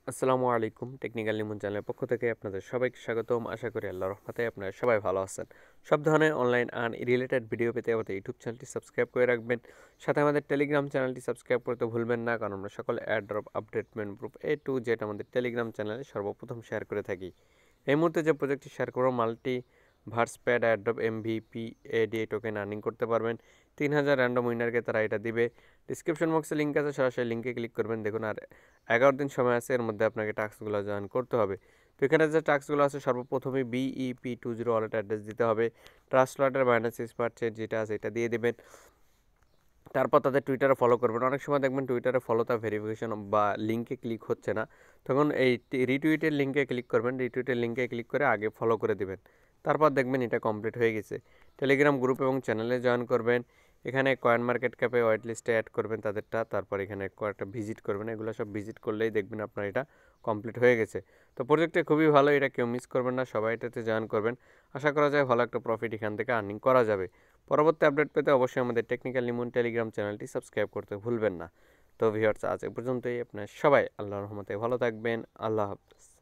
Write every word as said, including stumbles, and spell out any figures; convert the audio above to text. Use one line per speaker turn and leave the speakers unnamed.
আসসালামু আলাইকুম টেকনিক্যাল লিমন চ্যানেলের পক্ষ থেকে আপনাদের সবাইকে স্বাগতম। আশা করি আল্লাহর রহমতে আপনারা সবাই ভালো আছেন। সব ধরনের অনলাইন আর্ন রিলেটেড ভিডিও পেতে আমাদের ইউটিউব চ্যানেলটি সাবস্ক্রাইব করে রাখবেন। সাথে আমাদের টেলিগ্রাম চ্যানেলটি সাবস্ক্রাইব করতে ভুলবেন না, কারণ আমরা সকল অ্যাড ড্রপ আপডেটমেন্ট গ্রুপ এ টু জেড আমাদের টেলিগ্রাম চ্যানেলে সর্বপ্রথম শেয়ার করে থাকি। এই মুহূর্তে যে প্রজেক্টটি শেয়ার করবো, মাল্টি ভার্স প্যাড airdrop MVP AD token earning করতে পারবেন। তিন হাজার র্যান্ডম উইনারকে তারা এটা দিবে। ডিসক্রিপশন বক্সে লিঙ্ক আছে, সরাসরি লিঙ্কে ক্লিক করবেন। দেখুন, আর এগারো দিন সময় আছে, এর মধ্যে আপনাকে টাস্কগুলো জয়েন করতে হবে। তো এখানে যে টাস্কগুলো আছে, সর্বপ্রথমে BEP two zero wallet address দিতে হবে। ট্রাস্ট ওয়ালেটের বাইন্যান্স স্মার্ট চেন যেটা আছে এটা দিয়ে দেবেন। তারপর তাদের টুইটারে ফলো করবেন। অনেক সময় দেখবেন টুইটারে ফলো তার ভেরিফিকেশন বা লিঙ্কে ক্লিক হচ্ছে না, তখন এই রিটুইটের লিঙ্কে ক্লিক করবেন। রিটুইটের লিঙ্কে ক্লিক করে আগে ফলো করে দেবেন। তারপর দেখবেন এটা কমপ্লিট হয়ে গেছে। টেলিগ্রাম গ্রুপ এবং চ্যানেলে জয়েন করবেন। এখানে কয়েন মার্কেট ক্যাপে ওয়েট লিস্টে অ্যাড করবেন তাদেরটা। তারপর এখানে কয়েকটা ভিজিট করবেন। এগুলো সব ভিজিট করলেই দেখবেন আপনার এটা কমপ্লিট হয়ে গেছে। তো প্রজেক্টটা খুবই ভালো, এটা কেউ মিস করবেন না, সবাই এটাতে জয়েন করবেন। আশা করা যায় ভালো একটা প্রফিট এখান থেকে আর্নিং করা যাবে। পরবর্তী আপডেট পেতে অবশ্যই আমাদের টেকনিক্যাল লিমন টেলিগ্রাম চ্যানেলটি সাবস্ক্রাইব করতে ভুলবেন না। তো ভিউয়ার্স, আজ এ পর্যন্তই। আপনার সবাই আল্লাহর রহমতে ভালো থাকবেন। আল্লাহ হাফেজ।